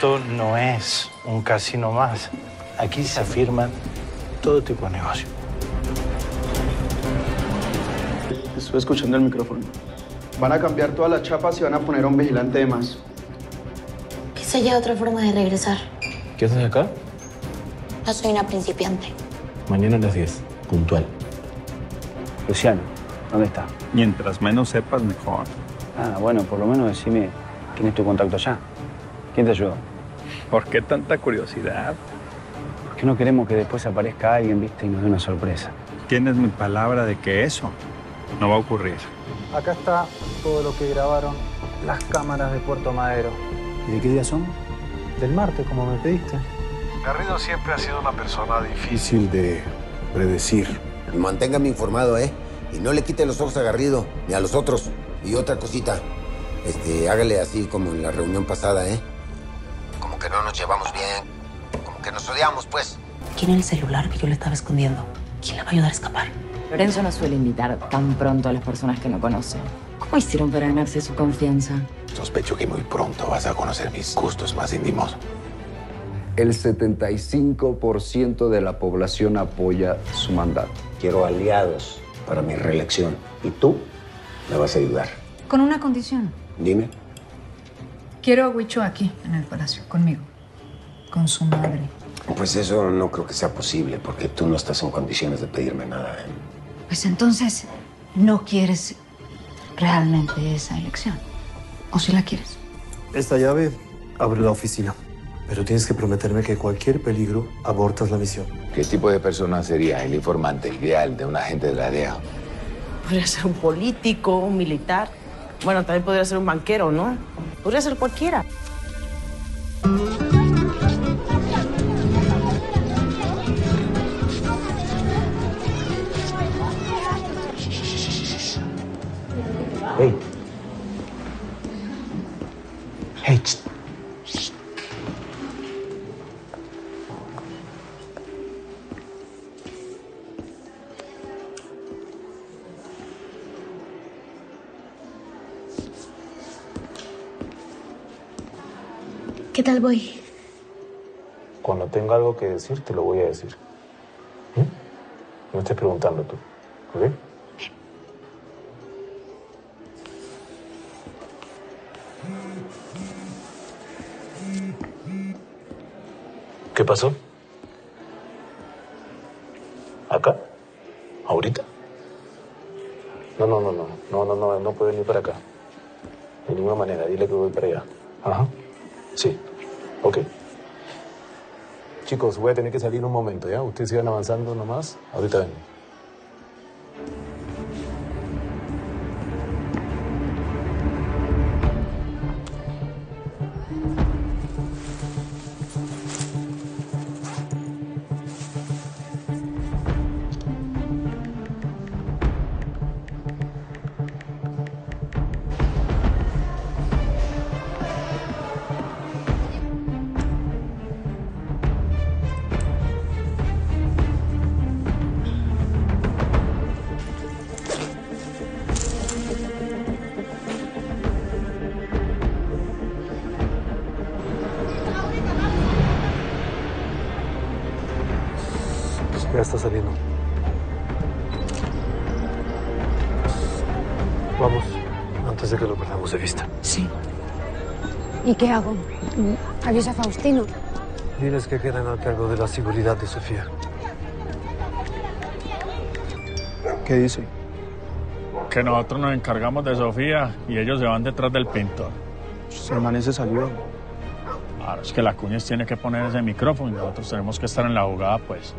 Esto no es un casino más. Aquí se afirman todo tipo de negocio. Estoy escuchando el micrófono. Van a cambiar todas las chapas y van a poner a un vigilante de más. Quizá haya otra forma de regresar. ¿Qué haces acá? No soy una principiante. Mañana a las 10, puntual. Luciano, ¿dónde está? Mientras menos sepas, mejor. Ah, bueno, por lo menos decime quién es tu contacto allá. ¿Quién te ayudó? ¿Por qué tanta curiosidad? Porque no queremos que después aparezca alguien, viste, y nos dé una sorpresa. Tienes mi palabra de que eso no va a ocurrir. Acá está todo lo que grabaron las cámaras de Puerto Madero. ¿Y de qué día son? Del martes, como me pediste. Garrido siempre ha sido una persona difícil de predecir. Manténgame informado, ¿eh? Y no le quite los ojos a Garrido, ni a los otros. Y otra cosita, hágale así como en la reunión pasada, ¿eh? Como que no nos llevamos bien, como que nos odiamos, pues. ¿Quién el celular que yo le estaba escondiendo? ¿Quién le va a ayudar a escapar? Lorenzo no suele invitar tan pronto a las personas que no conoce. ¿Cómo hicieron para ganarse su confianza? Sospecho que muy pronto vas a conocer mis gustos más íntimos. El 75% de la población apoya su mandato. Quiero aliados para mi reelección. Y tú me vas a ayudar. Con una condición. Dime. Quiero a Huicho aquí, en el palacio, conmigo. Con su madre. Pues eso no creo que sea posible, porque tú no estás en condiciones de pedirme nada, ¿eh? Pues entonces, ¿no quieres realmente esa elección? ¿O si la quieres? Esta llave abre la oficina. Pero tienes que prometerme que cualquier peligro abortas la misión. ¿Qué tipo de persona sería el informante ideal de un agente de la DEA? Podría ser un político, un militar. Bueno, también podría ser un banquero, ¿no? Podría ser cualquiera. Hey. Hey, ¿Qué tal voy? Cuando tenga algo que decir, te lo voy a decir. No estés preguntando tú, ¿ok? ¿Qué pasó? ¿Acá? ¿Ahorita? No puedo venir para acá. De ninguna manera, dile que voy para allá. Ajá. Sí. Ok. Chicos, voy a tener que salir un momento, ¿ya? Ustedes sigan avanzando nomás. Ahorita vengo. Ya está saliendo. Vamos, antes de que lo perdamos de vista. Sí. ¿Y qué hago? ¿Avisa a Faustino? Diles que quedan a cargo de la seguridad de Sofía. ¿Qué dice? Que nosotros nos encargamos de Sofía y ellos se van detrás del pintor. Su hermano se salió. Ahora es que la Cuñes tiene que poner ese micrófono y nosotros tenemos que estar en la jugada, pues.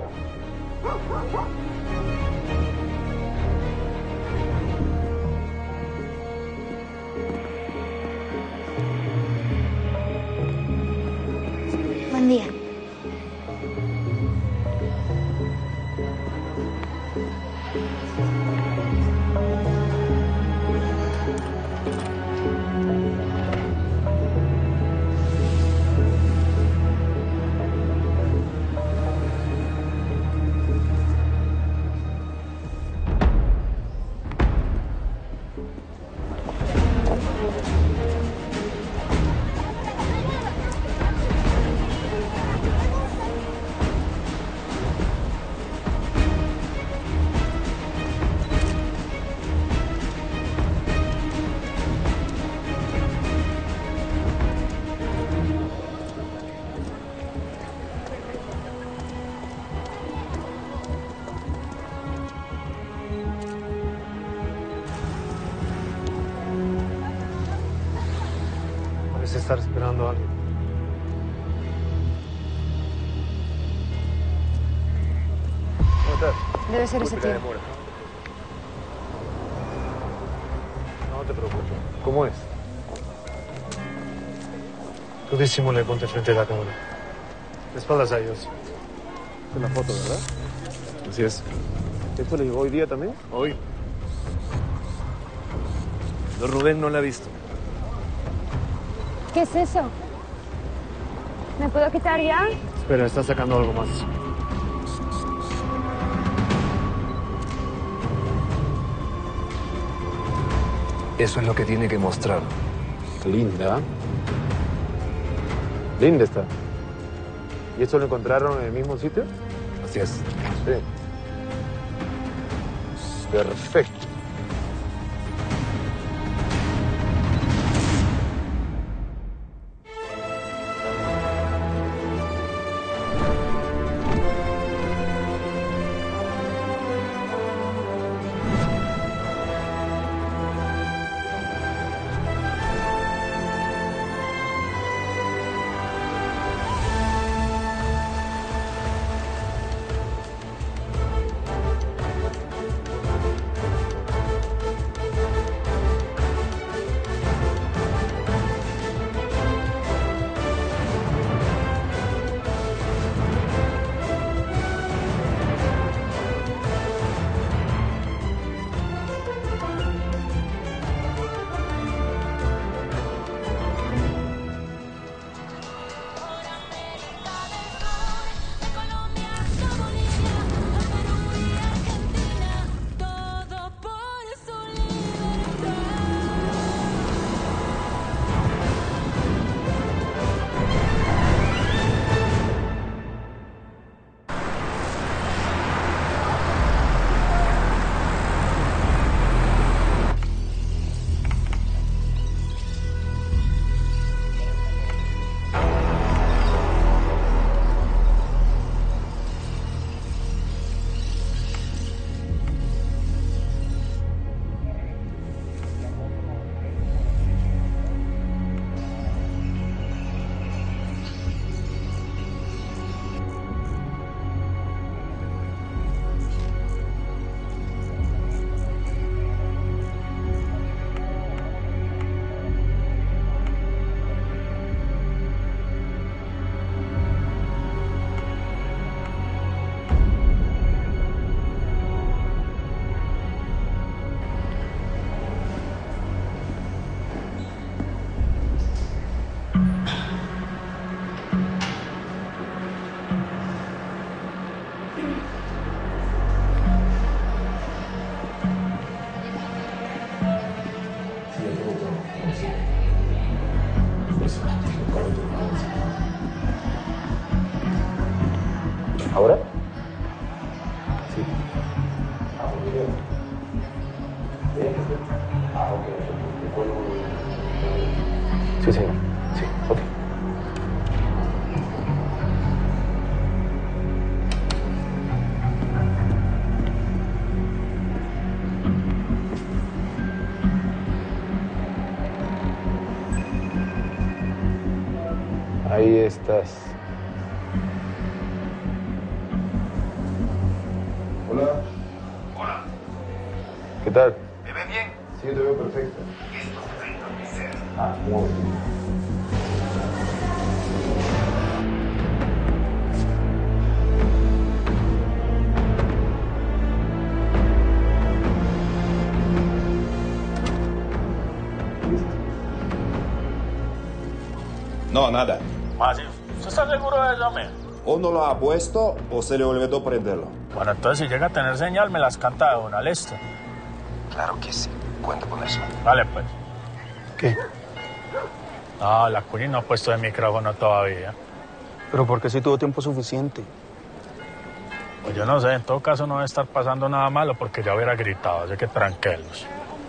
Buen día. estar esperando a alguien. ¿Cómo estás? Debe ser ese tío. No te preocupes. ¿Cómo es? Tú disimula y ponte frente a la cámara. De espaldas a ellos. Es la foto, ¿verdad? Así es. ¿Esto le llegó hoy día también? Hoy. Don Rubén no la ha visto. ¿Qué es eso? ¿Me puedo quitar ya? Espera, está sacando algo más. Eso es lo que tiene que mostrar. Linda. Linda está. ¿Y esto lo encontraron en el mismo sitio? Así es. Sí. Perfecto. ¿Ahora? Sí. Sí, señor. Sí, ok. Ahí estás. Hola. Hola. ¿Qué tal? ¿Me ven bien? Sí, te veo perfecto. Esto se va a entorpecer. Ah, muy bien. No, nada. Más, ¿usted está seguro de eso, hombre? O no lo ha puesto o se le olvidó prenderlo. Bueno, entonces si llega a tener señal, me las canta de una, ¿listo? Claro que sí. Cuenta con eso. Vale, pues. ¿Qué? No, la Cuni no ha puesto el micrófono todavía. Pero porque sí tuvo tiempo suficiente. Pues yo no sé, en todo caso no debe estar pasando nada malo porque ya hubiera gritado, así que tranquilos.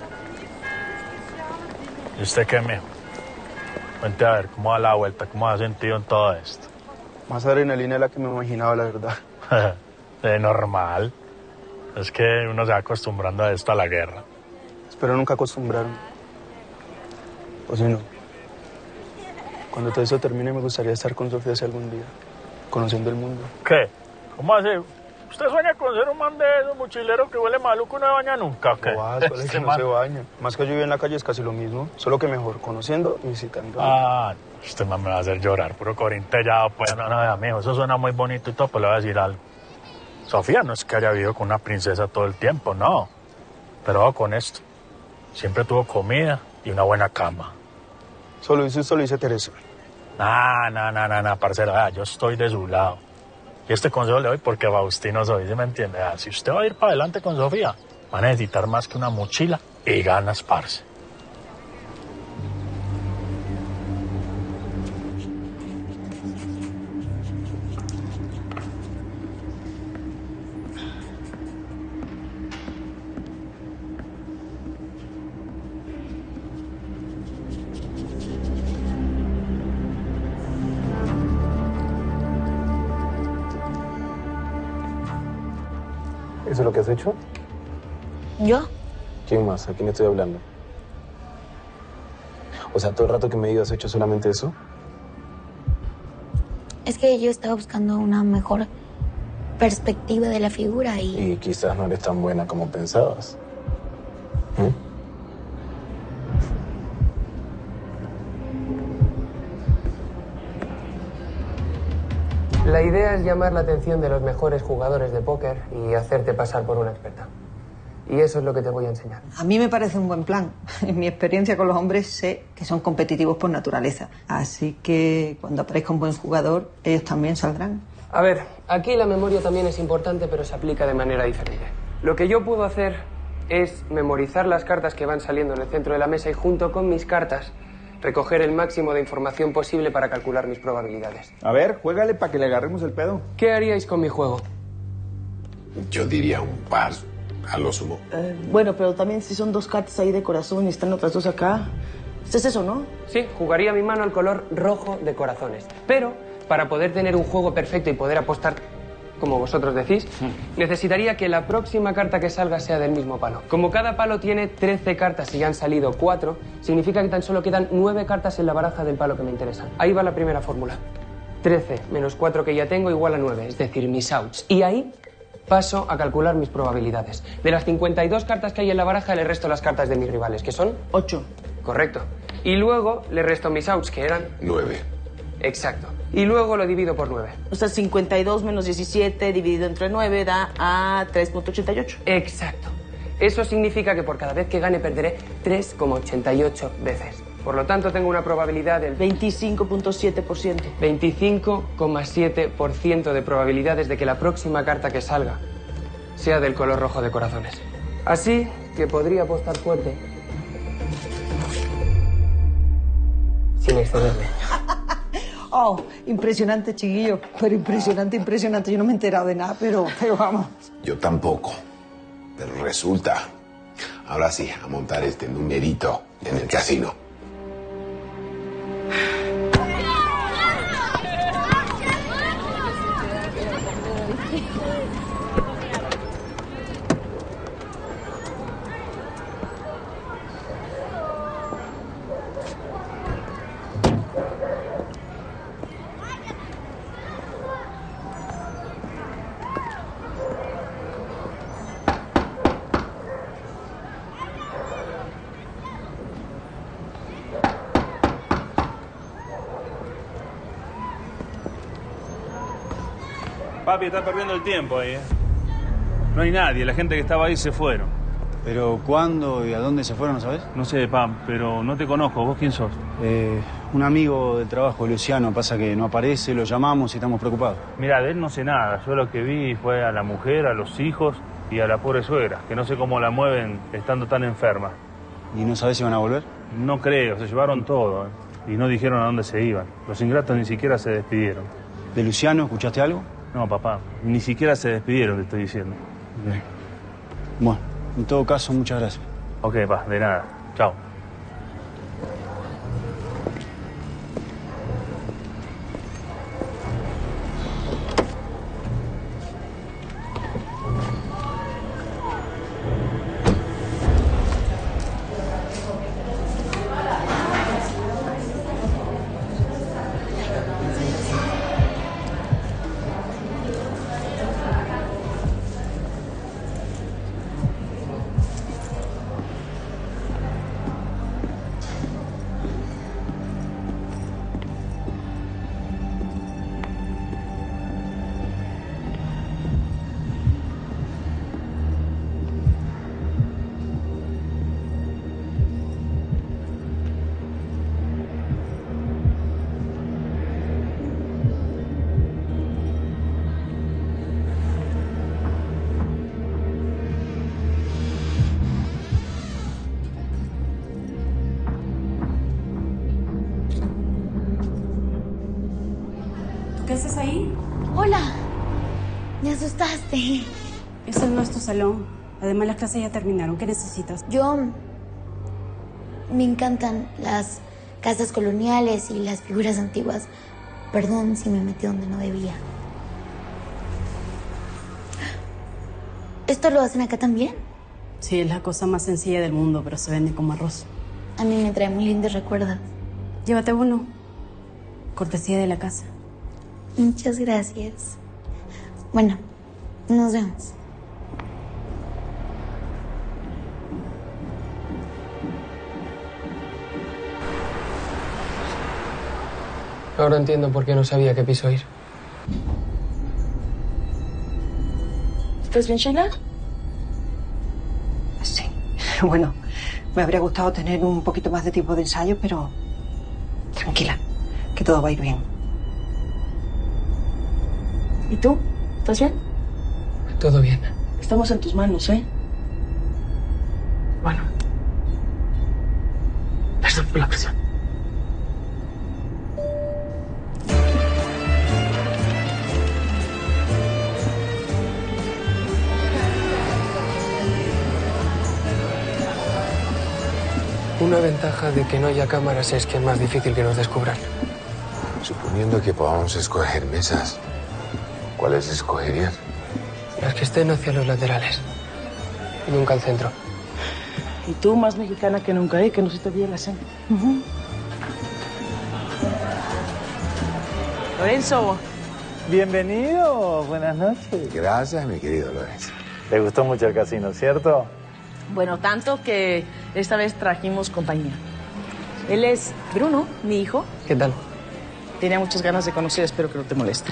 ¿Y usted qué, mijo? Cuente a ver, ¿cómo da la vuelta? ¿Cómo ha sentido en todo esto? Más adrenalina de la que me imaginaba, la verdad. De normal. Es que uno se va acostumbrando a esto, a la guerra. Espero nunca acostumbrarme. O si no. Cuando todo eso termine, me gustaría estar con Sofía hace algún día, conociendo el mundo. ¿Qué? ¿Cómo así? ¿Usted sueña con ser un man de esos mochileros que huele maluco y no se baña nunca? ¿O qué? ¿Cuál es que no se baña? Más que yo vivo en la calle es casi lo mismo, solo que mejor, conociendo y visitando. Ah, este man me va a hacer llorar, puro corintellado. Pues no, amigo, eso suena muy bonito y todo, pues le voy a decir algo. Sofía no es que haya vivido con una princesa todo el tiempo, no. Pero ojo con esto. Siempre tuvo comida y una buena cama. Solo dice Teresa. No, parcero, yo estoy de su lado. Y este consejo le doy porque Faustino soy, ¿sí me entiende? Si usted va a ir para adelante con Sofía, va a necesitar más que una mochila y ganas, parce. ¿Eso es lo que has hecho? ¿Yo? ¿Quién más? ¿A quién estoy hablando? O sea, todo el rato que me he ido has hecho solamente eso. Es que yo estaba buscando una mejor perspectiva de la figura y... Y quizás no eres tan buena como pensabas. La idea es llamar la atención de los mejores jugadores de póker y hacerte pasar por una experta. Y eso es lo que te voy a enseñar. A mí me parece un buen plan. En mi experiencia con los hombres sé que son competitivos por naturaleza. Así que cuando aparezca un buen jugador, ellos también saldrán. A ver, aquí la memoria también es importante, pero se aplica de manera diferente. Lo que yo puedo hacer es memorizar las cartas que van saliendo en el centro de la mesa y junto con mis cartas recoger el máximo de información posible para calcular mis probabilidades. A ver, juégale para que le agarremos el pedo. ¿Qué haríais con mi juego? Yo diría un par, a lo sumo. Bueno, pero también si son dos cartas ahí de corazón y están otras dos acá... ¿Es eso, no? Sí, jugaría mi mano al color rojo de corazones. Pero, para poder tener un juego perfecto y poder apostar, como vosotros decís, necesitaría que la próxima carta que salga sea del mismo palo. Como cada palo tiene 13 cartas y ya han salido 4, significa que tan solo quedan 9 cartas en la baraja del palo que me interesan. Ahí va la primera fórmula. 13 menos 4 que ya tengo igual a 9, es decir, mis outs. Y ahí paso a calcular mis probabilidades. De las 52 cartas que hay en la baraja, le resto las cartas de mis rivales, que son 8. Correcto. Y luego le resto mis outs, que eran 9. Exacto. Y luego lo divido por 9. O sea, 52 menos 17 dividido entre 9 da a 3.88. Exacto. Eso significa que por cada vez que gane perderé 3,88 veces. Por lo tanto, tengo una probabilidad del 25.7%. 25,7% de probabilidades de que la próxima carta que salga sea del color rojo de corazones. Así que podría apostar fuerte sin excederme. Oh, impresionante, chiquillo. Pero impresionante. Yo no me he enterado de nada, pero vamos. Yo tampoco. Pero resulta. Ahora sí, a montar este numerito en el casino. Papi, está perdiendo el tiempo ahí, ¿eh? No hay nadie, la gente que estaba ahí se fueron. ¿Pero cuándo y a dónde se fueron, sabes? No sé, Pam, pero no te conozco. ¿Vos quién sos? Un amigo del trabajo, Luciano. Pasa que no aparece, lo llamamos y estamos preocupados. Mira, de él no sé nada. Yo lo que vi fue a la mujer, a los hijos y a la pobre suegra, que no sé cómo la mueven estando tan enferma. ¿Y no sabés si van a volver? No creo, se llevaron todo, ¿eh? Y no dijeron a dónde se iban. Los ingratos ni siquiera se despidieron. ¿De Luciano escuchaste algo? No, papá, ni siquiera se despidieron, te estoy diciendo. Bien. Bueno, en todo caso, muchas gracias. Ok, pa, de nada. Chao. ¿Qué haces ahí? Hola. Me asustaste. Ese no es tu salón. Además, las clases ya terminaron. ¿Qué necesitas? Me encantan las casas coloniales y las figuras antiguas. Perdón si me metí donde no debía. ¿Esto lo hacen acá también? Sí, es la cosa más sencilla del mundo, pero se vende como arroz. A mí me trae muy lindos recuerdos. Llévate uno. Cortesía de la casa. Muchas gracias. Bueno, nos vemos. Ahora entiendo por qué no sabía qué piso ir. ¿Estás bien, Sheila? Sí. Bueno, me habría gustado tener un poquito más de tiempo de ensayo, pero tranquila, que todo va a ir bien. ¿Y tú? ¿Estás bien? Todo bien. Estamos en tus manos, ¿eh? Bueno. Perdón por la presión. Una ventaja de que no haya cámaras es que es más difícil que nos descubran. Suponiendo que podamos escoger mesas, ¿cuáles escogerías? Las que estén hacia los laterales. Nunca al centro. Y tú, más mexicana que nunca, que no se te olvide la sangre. Lorenzo. Bienvenido. Buenas noches. Gracias, mi querido Lorenzo. ¿Te gustó mucho el casino, cierto? Bueno, tanto que esta vez trajimos compañía. Él es Bruno, mi hijo. ¿Qué tal? Tenía muchas ganas de conocer, espero que no te moleste.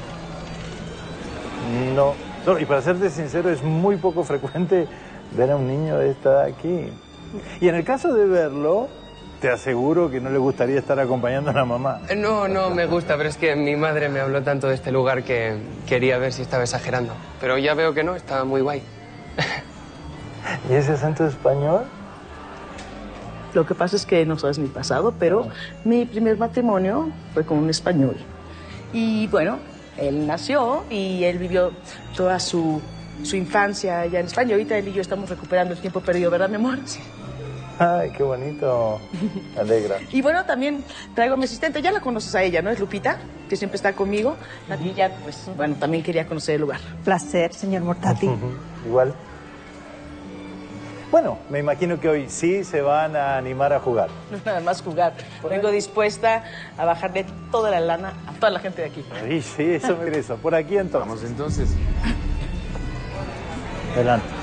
No, y para serte sincero, es muy poco frecuente ver a un niño de esta edad aquí. Y en el caso de verlo, te aseguro que no le gustaría estar acompañando a la mamá. No, me gusta, pero es que mi madre me habló tanto de este lugar que quería ver si estaba exagerando. Pero ya veo que no, está muy guay. ¿Y ese acento español? Lo que pasa es que no sabes mi pasado, pero mi primer matrimonio fue con un español. Y bueno, él nació y él vivió toda su infancia allá en España. Ahorita él y yo estamos recuperando el tiempo perdido, ¿verdad, mi amor? Sí. Ay, qué bonito. Me alegra. Y bueno, también traigo a mi asistente. Ya la conoces a ella, ¿no? Es Lupita, que siempre está conmigo. Y ella, pues, bueno, también quería conocer el lugar. Placer, señor Mortati. Igual. Bueno, me imagino que hoy sí se van a animar a jugar. No es nada más jugar. Vengo dispuesta a bajarle toda la lana a toda la gente de aquí. Sí, eso me interesa. Por aquí entonces. Vamos entonces. Adelante.